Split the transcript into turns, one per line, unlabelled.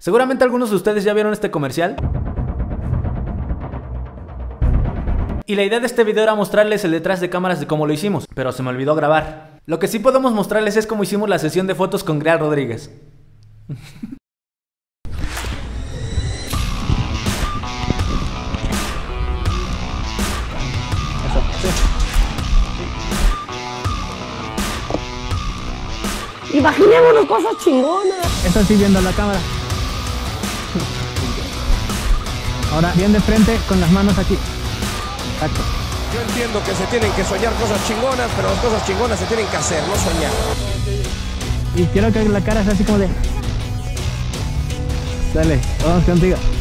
Seguramente algunos de ustedes ya vieron este comercial. Y la idea de este video era mostrarles el detrás de cámaras de cómo lo hicimos, pero se me olvidó grabar. Lo que sí podemos mostrarles es cómo hicimos la sesión de fotos con Greal Rodríguez.
Imaginémonos cosas chingonas.
Eso sí, viendo la cámara. Ahora bien de frente con las manos aquí. Exacto.
Yo entiendo que se tienen que soñar cosas chingonas, pero las cosas chingonas se tienen que hacer, no soñar.
Y quiero que la cara sea así como de... Dale, vamos contigo.